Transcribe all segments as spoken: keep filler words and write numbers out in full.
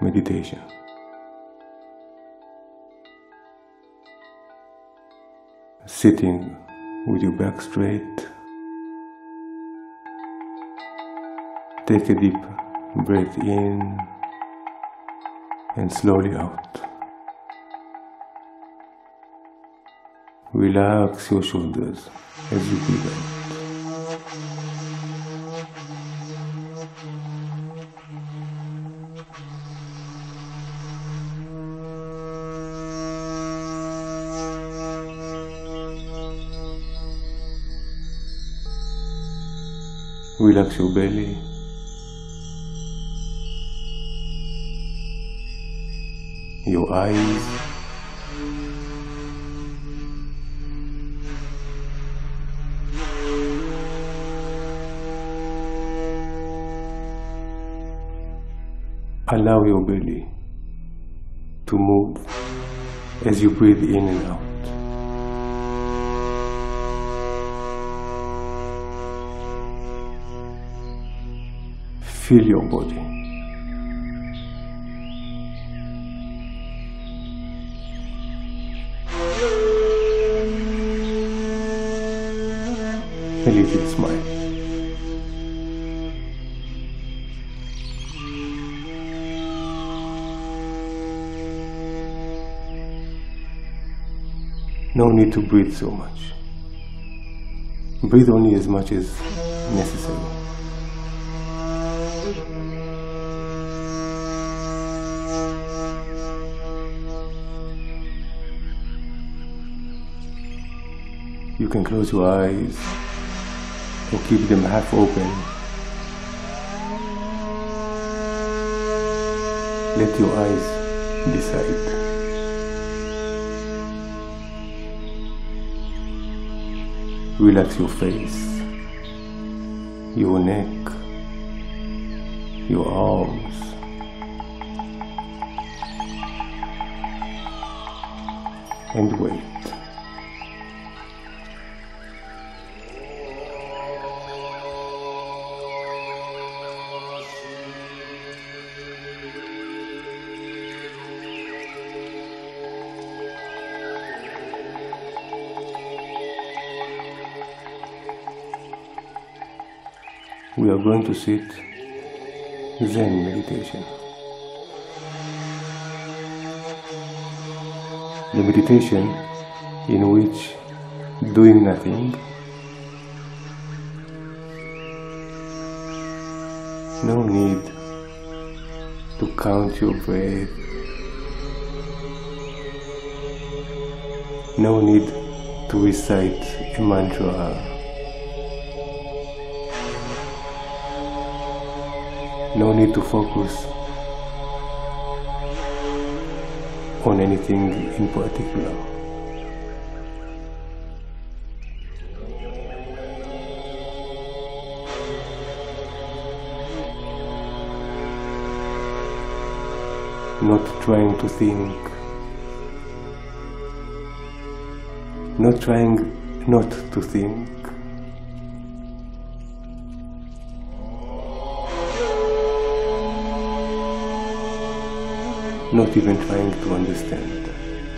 meditation. Sitting with your back straight. Take a deep breath in and slowly out. Relax your shoulders as you breathe out. Relax your belly. Your eyes. Allow your belly to move as you breathe in and out. Feel your body. A little smile. No need to breathe so much. Breathe only as much as necessary. You can close your eyes or keep them half open. Let your eyes decide. Relax your face, your neck, your arms, and wait. We are going to sit Zen meditation. The meditation in which doing nothing, no need to count your breath, no need to recite a mantra, no need to focus on anything in particular. Not trying to think, not trying not to think. Not even trying to understand.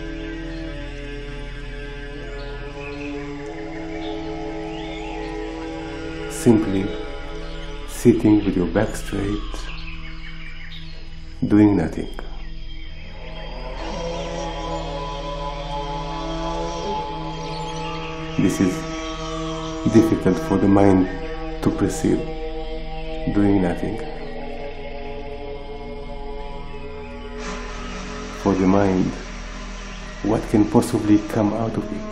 Simply sitting with your back straight, doing nothing. This is difficult for the mind to perceive, doing nothing. For the mind, what can possibly come out of it?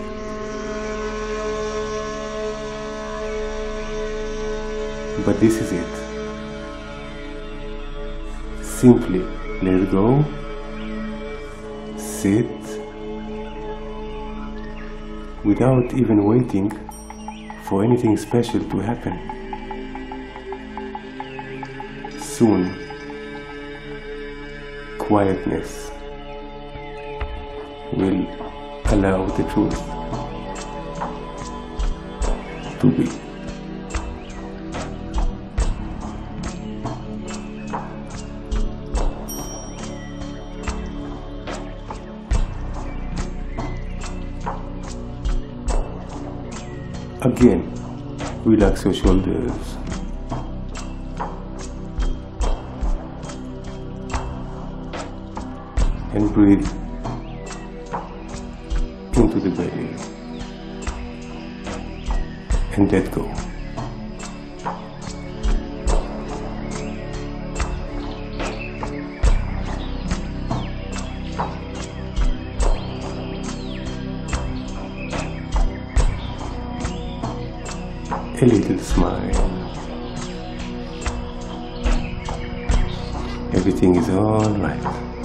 But this is it. Simply let it go, sit, without even waiting for anything special to happen. Soon, quietness will allow the truth to be. Again, relax your shoulders. And breathe into the belly. And let go. A little smile. Everything is all right.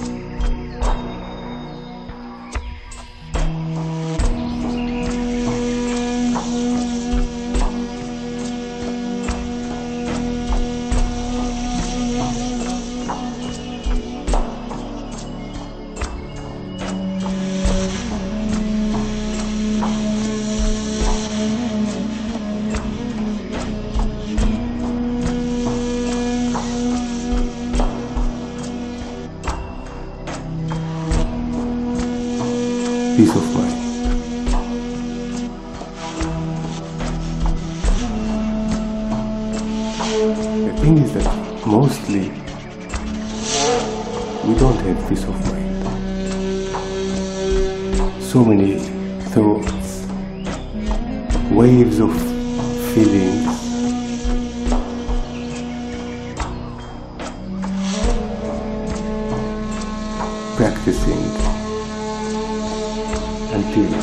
Peace of mind. The thing is that mostly we don't have peace of mind. So many thoughts, waves of feelings, practicing until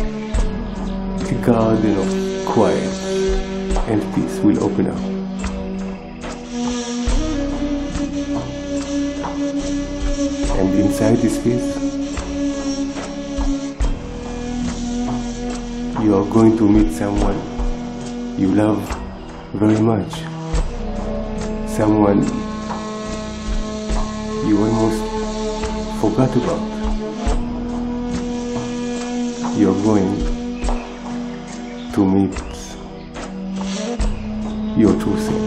a garden of quiet and peace will open up. And inside this peace, you are going to meet someone you love very much, someone you almost forgot about. You're going to meet your true self.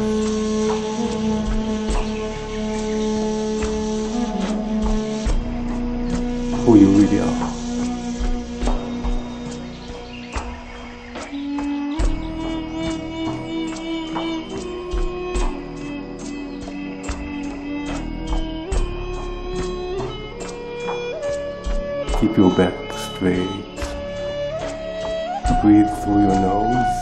Who you really are. Keep your back straight. Breathe through your nose.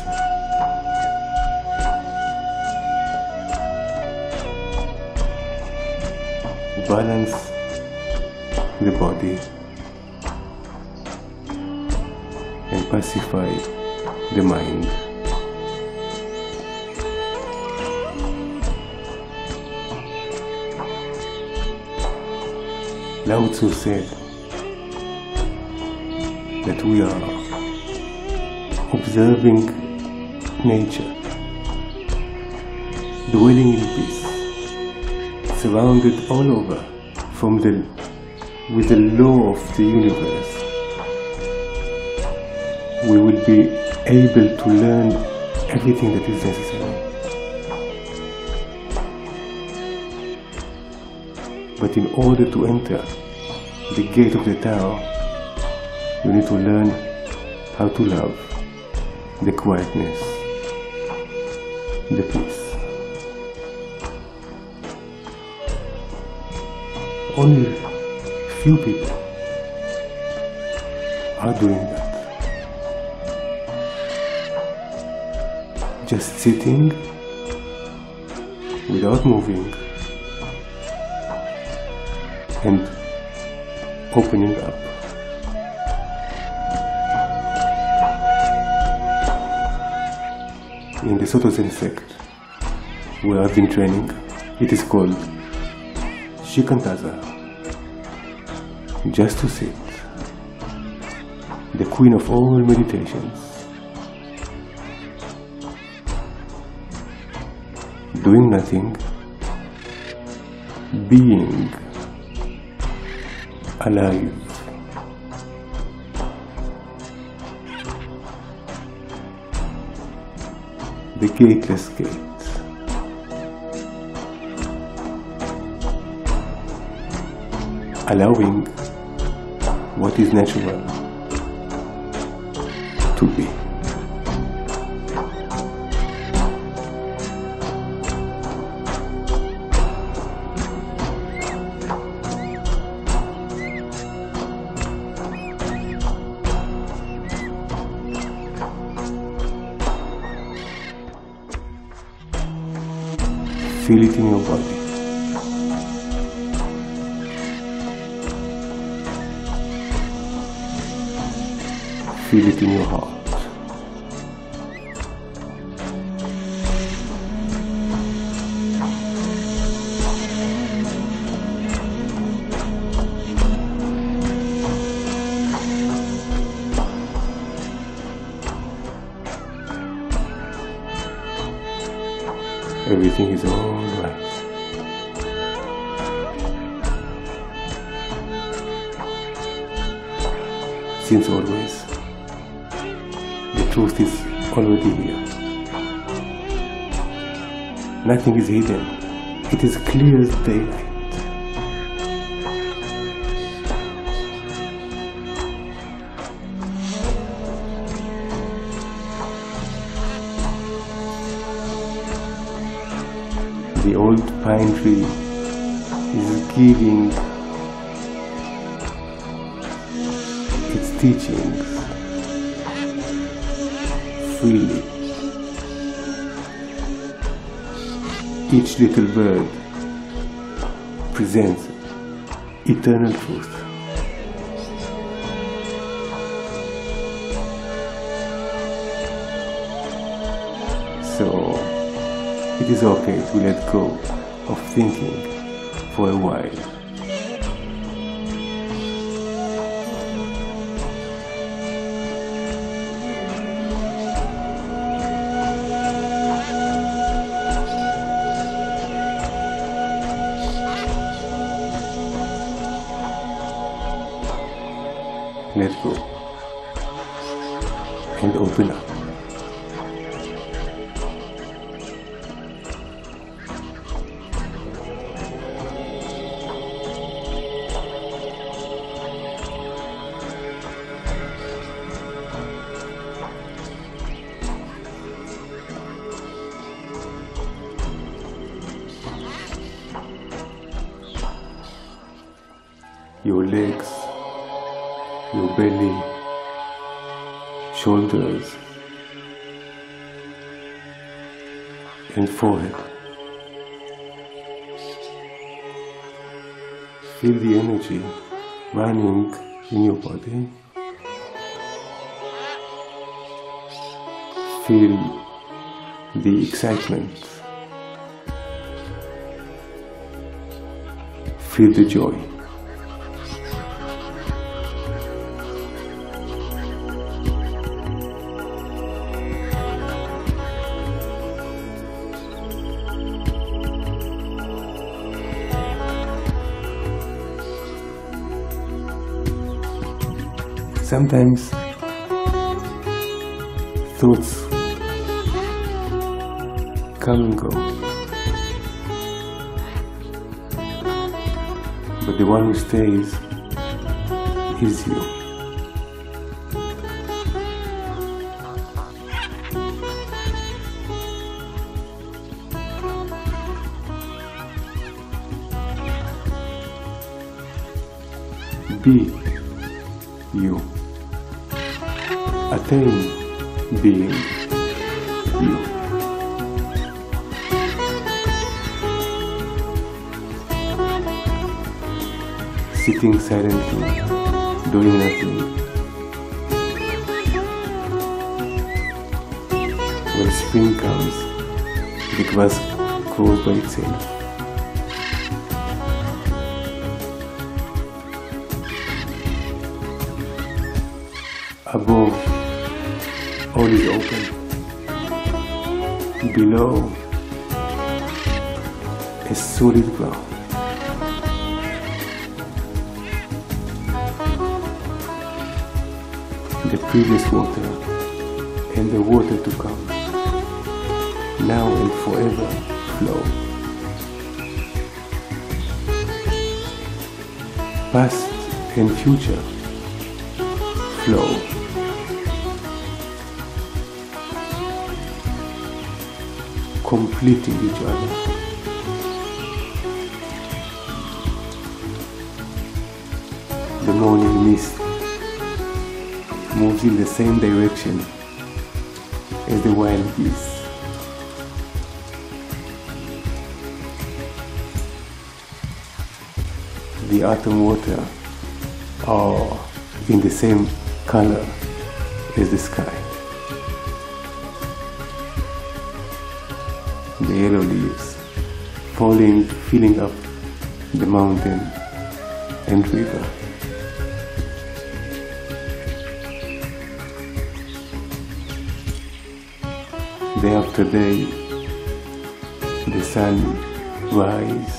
Balance the body and pacify the mind. Lao Tzu said that we are observing nature, dwelling in peace, surrounded all over from the with the law of the universe. We will be able to learn everything that is necessary. But in order to enter the gate of the Tao, you need to learn how to love the quietness, the peace. Only few people are doing that. Just sitting without moving and opening up. In the Soto Zen sect, where I've been training, it is called Shikantaza, just to sit, the queen of all meditations, doing nothing, being alive. The gateless gate. Allowing what is natural to be. Feel it in your body. Feel it in your heart. Everything is all right. Since always, the truth is already here. Nothing is hidden. It is clear as daylight. The old pine tree is giving its teachings freely. Each little bird presents eternal truth. So it is okay to let go of thinking for a while. Let go and open up. Your legs, your belly, shoulders, and forehead. Feel the energy running in your body. Feel the excitement. Feel the joy. Sometimes thoughts come and go, but the one who stays is you. Be you. Attain being you. Sitting silently, doing nothing. When spring comes, the grass grows by itself. Above, all is open. Below, a solid ground. The previous water and the water to come, now and forever, flow. Past and future flow. Completing each other. The morning mist moves in the same direction as the wild geese. the atom water are in the same color as the sky. The yellow leaves falling, filling up the mountain and river. Day after day, the sun rises.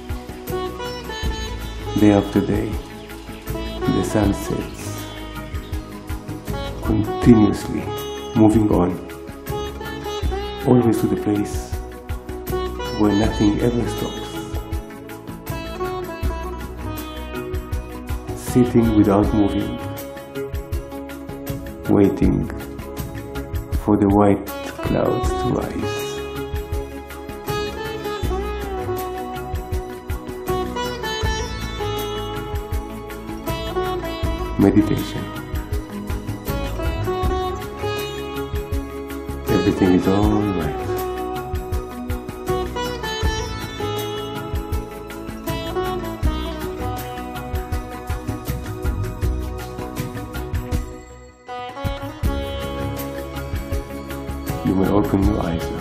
Day after day, the sun sets, continuously moving on, always to the place where nothing ever stops. Sitting without moving, waiting for the white clouds to rise. Meditation. Everything is all right. You may open your eyes.